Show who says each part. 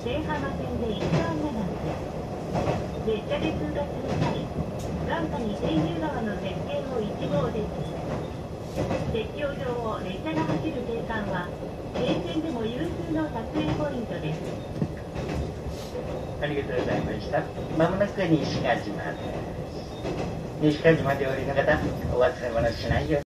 Speaker 1: 千浜線で一番長く、列車で通過する際、眼下に天竜川の絶景を一望でき、鉄橋上を列車が走る景観は、沿線でも有数の撮影ポイントです。
Speaker 2: ありがとうございました。まもなく西鹿島です。西鹿島でお降りの方、お忘れ物しないように。